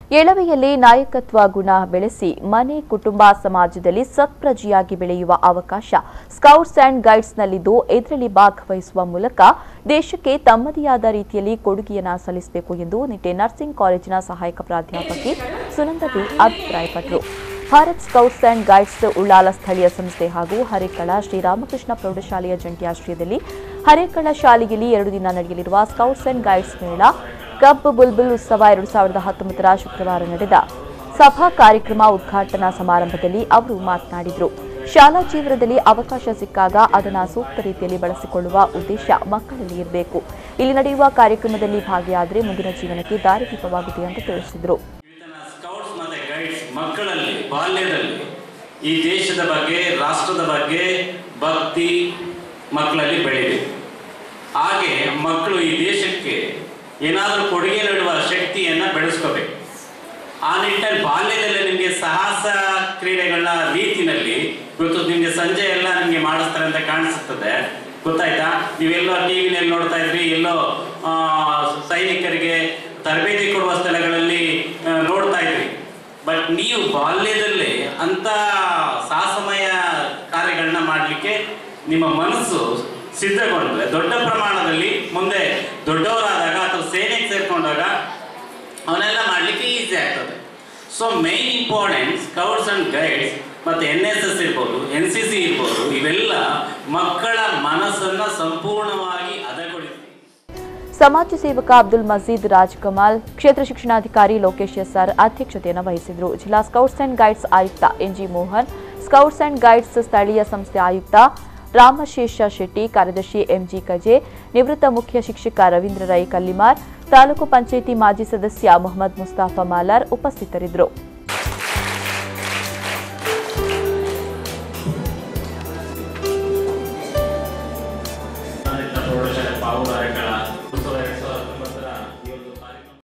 ಎಳವೆಯಲ್ಲಿ ನಾಯಕತ್ವ ಗುಣ ಬೆಳೆಸಿ ಮನೆ ಕುಟುಂಬ ಸಮಾಜದಲ್ಲಿ ಸತ್ಪ್ರಜೆಯಾಗಿ ಬೆಳೆಯುವ ಅವಕಾಶ ಸ್ಕೌಟ್ಸ್ ಅಂಡ್ ಗೈಡ್ಸ್ನಲ್ಲಿದ್ದು ಇದರಲ್ಲಿ ಭಾಗವಹಿಸುವ ಮೂಲಕ ದೇಶಕ್ಕೆ ತಮ್ಮದೇ ಆದ ರೀತಿಯಲ್ಲಿ ಕೊಡುಗೆಯನ್ನು ಸಲ್ಲಿಸಬೇಕು ಎಂದು ನಿಟ್ಟೆ ನರ್ಸಿಂಗ್ ಕಾಲೇಜಿನ ಸಹಾಯಕ ಪ್ರಾಧ್ಯಾಪಕಿ ಸುನಂದಾ ಅಭಿಪ್ರಾಯಪಟ್ಟರು. Bharat scouts and guides Ullal ಸ್ಥಳೀಯ ಸಂಸ್ಥೆ ಹಾಗೂ ಹರೇಕಳ ಶ್ರೀರಾಮಕೃಷ್ಣ ಪ್ರೌಢಶಾಲೆಯ ಜಂಟಿ ಆಶ್ರಯದಲ್ಲಿ ಹರೇಕಳ ಶಾಲೆಯಲ್ಲಿ 2 ದಿನ ನಡೆಯಲಿರುವ ಸ್ಕೌಟ್ಸ್ ಅಂಡ್ ಗೈಡ್ಸ್ ಮೇಳ ಕಬ್ ಬುಲ್ಬುಲ್ ಉತ್ಸವ 2019ರ ಶುಕ್ರವಾರ ನಡೆದ ಸಭಾ ಕಾರ್ಯಕ್ರಮ ಉದ್ಘಾಟನಾ ಸಮಾರಂಭದಲ್ಲಿ ಅವರು ಮಾತನಾಡಿದರು. ಶಾಲಾ ಜೀವನದಲ್ಲಿ ಅವಕಾಶ ಸಿಕ್ಕಾಗ ಅದನ್ನು ಸೂಕ್ತ ರೀತಿಯಲ್ಲಿ ಬಳಸಿಕೊಳ್ಳುವ ಉದ್ದೇಶ ಮಕ್ಕಳಲ್ಲಿ ಇರಬೇಕು. ಇಲ್ಲಿ ನಡೆಯುವ ಕಾರ್ಯಕ್ರಮದಲ್ಲಿ ಭಾಗಿಯಾದರೆ ಮುಂದಿನ ಜೀವನಕ್ಕೆ ದಾರಿದೀಪವಾಗಿದೆ ಅಂತ ತಿಳಿಸಿದರು. ಸ್ಕೌಟ್ಸ್ ಮತ್ತು ಗೈಡ್ಸ್ ಮಕ್ಕಳಲ್ಲಿ ಬಾಲ್ಯದಲ್ಲಿ ಈ ದೇಶದ ಬಗ್ಗೆ, ರಾಷ್ಟ್ರದ ಬಗ್ಗೆ ಭಕ್ತಿ ಮಕ್ಕಳಲ್ಲಿ ಬೆಳೆಯಬೇಕು. ಹಾಗೆ ಮಕ್ಕಳು ಈ ದೇಶಕ್ಕೆ ಏನಾದರೂ ಕೊಡುಗೆ ನೀಡುವ ಶಕ್ತಿಯನ್ನು ಬೆಳೆಸ್ಕೋಬೇಕು. ಆ ನಿಟ್ಟಿನಲ್ಲಿ ಬಾಲ್ಯದಲ್ಲಿ ನಿಮಗೆ ಸಾಹಸ ಕ್ರೀಡೆಗಳ ರೀತಿಯಲ್ಲಿ ಇವತ್ತು ನಿಮಗೆ ಸಂಜೆ ಎಲ್ಲ ನಿಮಗೆ ಮಾಡಿಸ್ತಾರೆ ಅಂತ ಕಾಣಿಸುತ್ತದೆ, ಗೊತ್ತಾಯ್ತಾ? ನೀವೆಲ್ಲೋ ಟಿವಿನಲ್ಲಿ ನೋಡ್ತಾ ಇದ್ರಿ, ಎಲ್ಲೋ ಸೈನಿಕರಿಗೆ ತರಬೇತಿ ಕೊಡುವ ಸ್ಥಳಗಳಲ್ಲಿ ನೋಡ್ತಾ ಇದ್ರಿ. ಬಟ್ ನೀವು ಬಾಲ್ಯದಲ್ಲೇ ಅಂಥ ಸಾಹಸಮಯ ಕಾರ್ಯಗಳನ್ನ ಮಾಡಲಿಕ್ಕೆ ನಿಮ್ಮ ಮನಸ್ಸು ಸಿದ್ಧಗೊಂಡ್ರೆ ದೊಡ್ಡ ಪ್ರಮಾಣದಲ್ಲಿ ಮುಂದೆ ದೊಡ್ಡವರಾದಾಗ ಅಥವಾ ಸೇನೆಗೆ ಸೇರ್ಕೊಂಡಾಗ ಅವನ್ನೆಲ್ಲ ಮಾಡಲಿಕ್ಕೆ ಈಸಿ ಆಗ್ತದೆ. So main important scouts and guides ಮತ್ತು NSS ಇರ್ಬೋದು, NCC ಇರ್ಬೋದು, ಇವೆಲ್ಲ ಮಕ್ಕಳ ಮನಸ್ಸನ್ನು ಸಂಪೂರ್ಣವಾಗಿ ಹದಗೊಳಿಸಿ. ಸಮಾಜ ಸೇವಕ ಅಬ್ದುಲ್ ಮಜೀದ್ ರಾಜ್ಕಮಾಲ್, ಕ್ಷೇತ್ರ ಶಿಕ್ಷಣಾಧಿಕಾರಿ ಲೋಕೇಶ್ SR ಅಧ್ಯಕ್ಷತೆಯನ್ನು ವಹಿಸಿದರು. ಜಿಲ್ಲಾ ಸ್ಕೌಟ್ಸ್ ಅಂಡ್ ಗೈಡ್ಸ್ ಆಯುಕ್ತ NG Mohan, scouts and guides ಸ್ಥಳೀಯ ಸಂಸ್ಥೆ ಆಯುಕ್ತ ರಾಮಶೇಷ ಶೆಟ್ಟಿ, ಕಾರ್ಯದರ್ಶಿ MG ಕಜೆ, ನಿವೃತ್ತ ಮುಖ್ಯ ಶಿಕ್ಷಕ ರವೀಂದ್ರ ರೈ ಕಲ್ಲಿಮಾರ್, ತಾಲೂಕು ಪಂಚಾಯಿತಿ ಮಾಜಿ ಸದಸ್ಯ ಮೊಹಮ್ಮದ್ ಮುಸ್ತಾಫಾ ಮಾಲಾರ್ ಉಪಸ್ಥಿತರಿದ್ದರು.